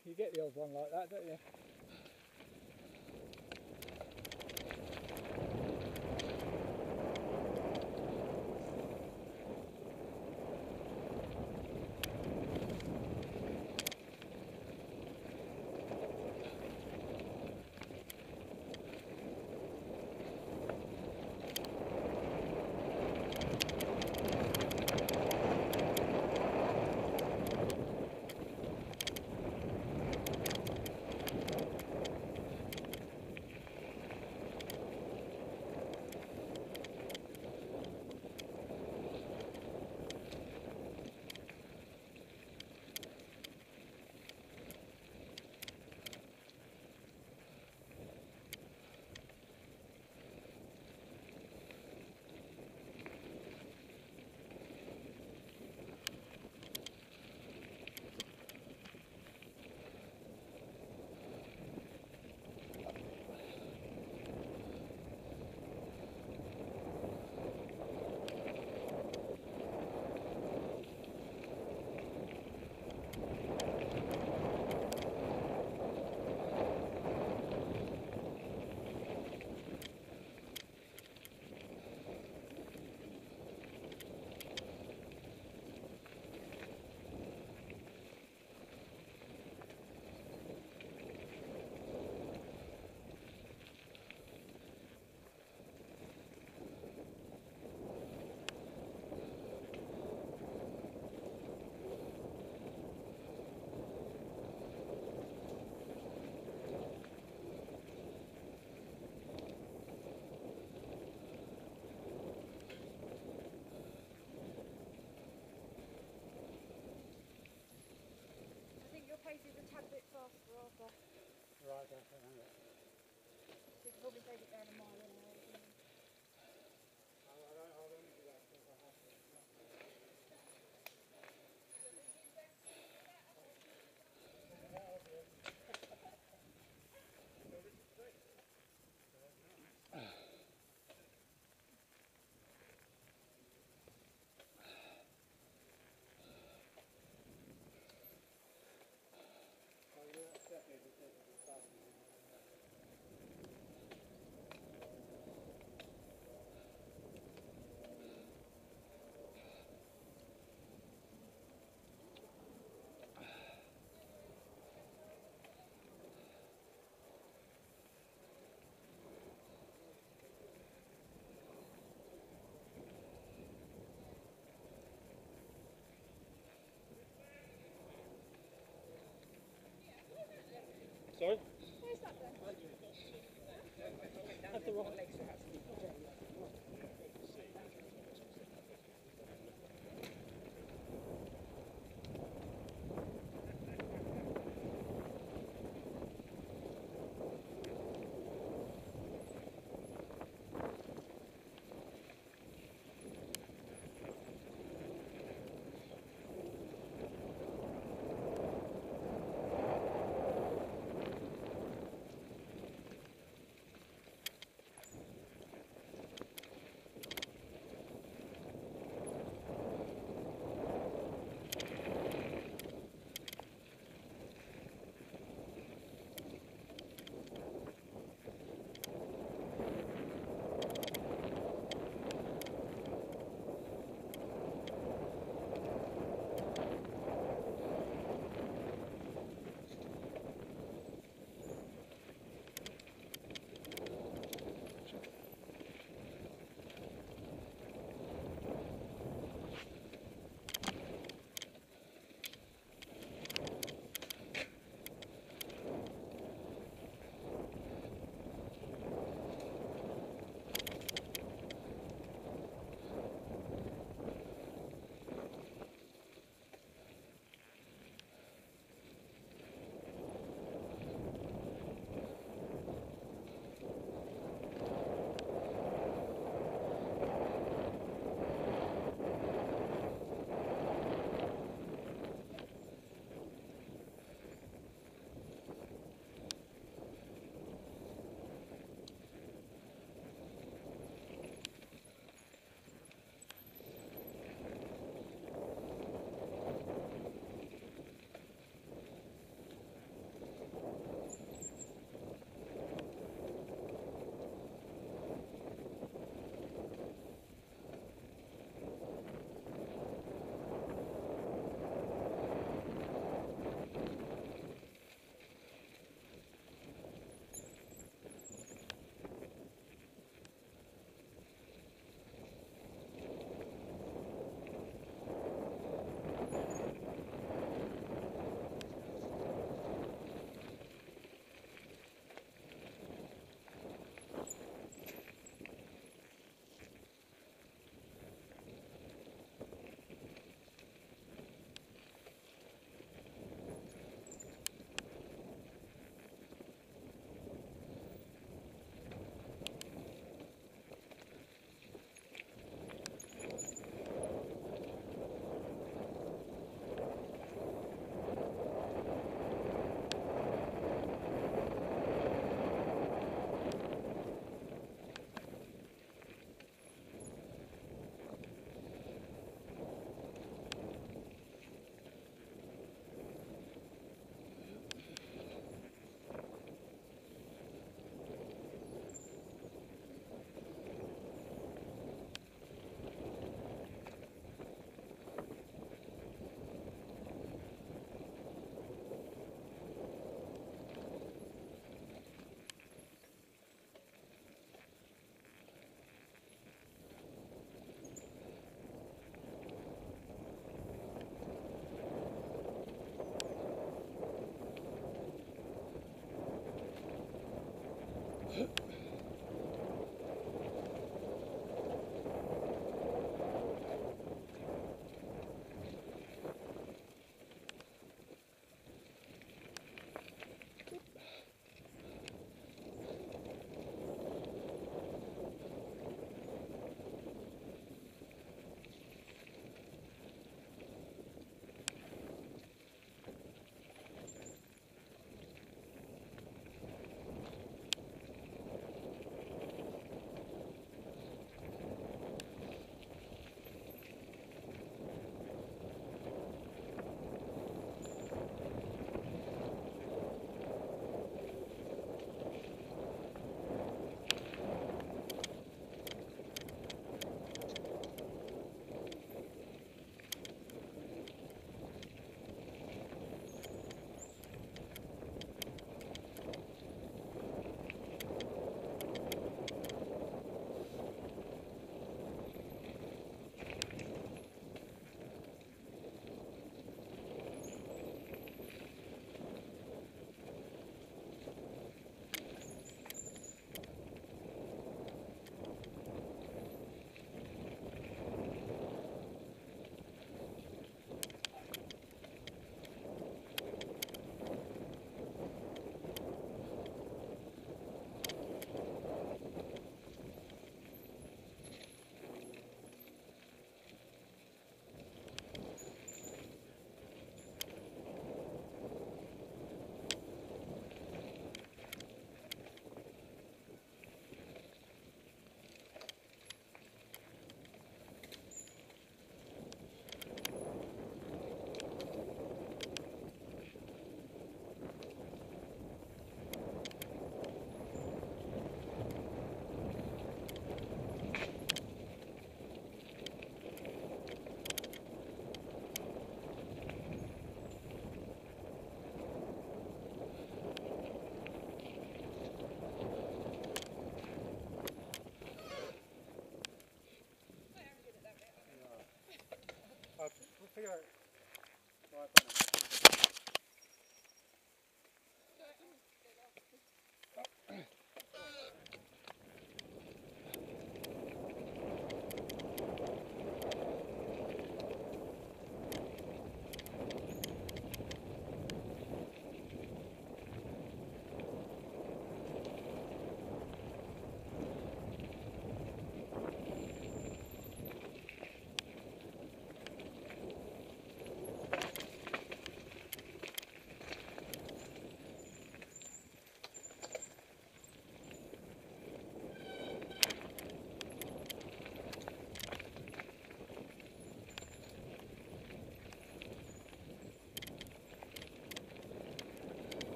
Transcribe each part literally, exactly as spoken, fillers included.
You get the odd one like that, don't you? Pace is a tad bit faster, Arthur. Right, okay, hang on. So you can probably take it down a mile anyway. I don't, I'll only do that if I have to. Sorry? Where's that then? Have the right legs to actually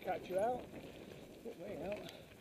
catch you out. Put me out.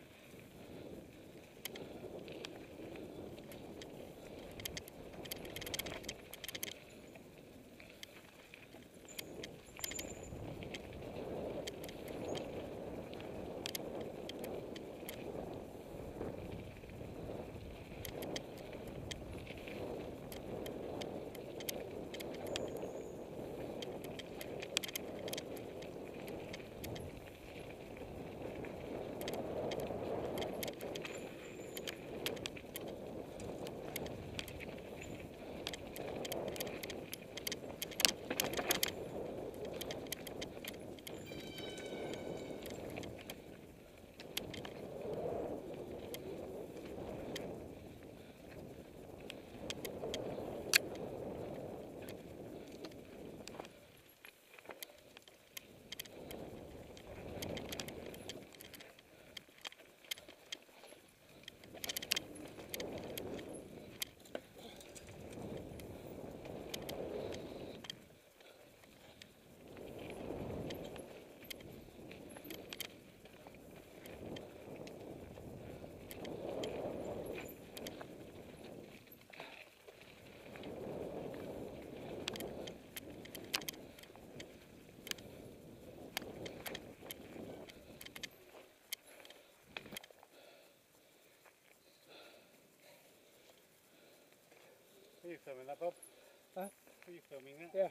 Are you filming that, Bob? Huh? Are you filming that? Yeah.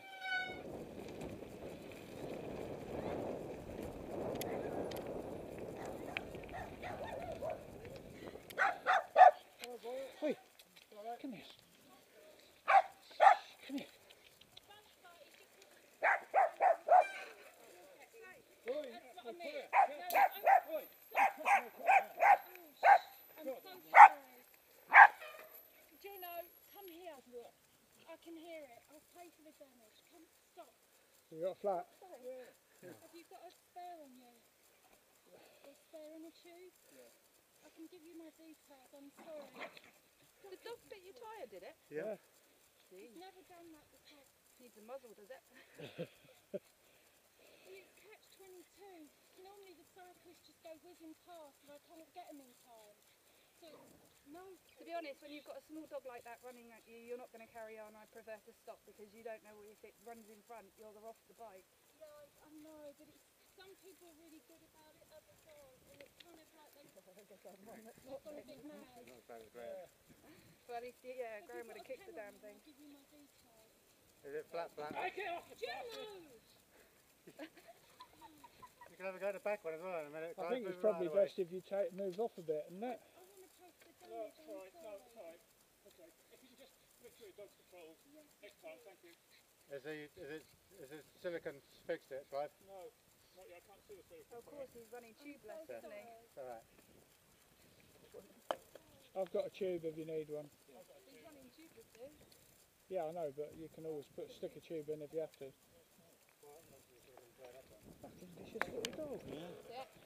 Oi, come here. Come here. Oi, That's what I mean. Oi. I'm so sorry. Juno, come here. I can hear it. I'll pay for the damage. Come, stop. You got a flat? Yeah. Have you got a spare on you? A spare in a tube? Yeah. I can give you my details. I'm sorry. The dog bit your tyre, did it? Yeah. It's never done that before. Needs a muzzle, does it? Well, it's catch twenty-two. Normally the cyclists just go whizzing past and I can't get them in time. So, no. To be honest, when you've got a small dog like that running at you, you're not going to carry on. I prefer to stop because you don't know if it runs in front, you're off the bike. Yeah, I, I know, but it's, some people are really good about it, others aren't. And it's kind of like they, they've gone a bit mad. Not as bad as Graham. Well, at least, yeah, Have Graham you would got have a kicked the pen damn on thing. you? I'll give you my details. Is it flat, flat? Take it off! Juno! You can have a go at the back one as well in a minute. I think it's probably best if you take move off a bit, isn't it? I want to post the No, damage. it's I'm alright, no, sorry. it's alright. Okay, if you can just make sure your dog's controlled Yes, next time, thank you. Is, he, is, it, is it silicon fixed it, Clive? No, not yet, I can't see the silicone. Of course, he's running tubeless, so isn't he? sorry. It's alright. I've got a tube if you need one. He's running tubeless, too. Yeah, I know, but you can always put stick a tube in if you have to. Fucking vicious little dog. Yeah.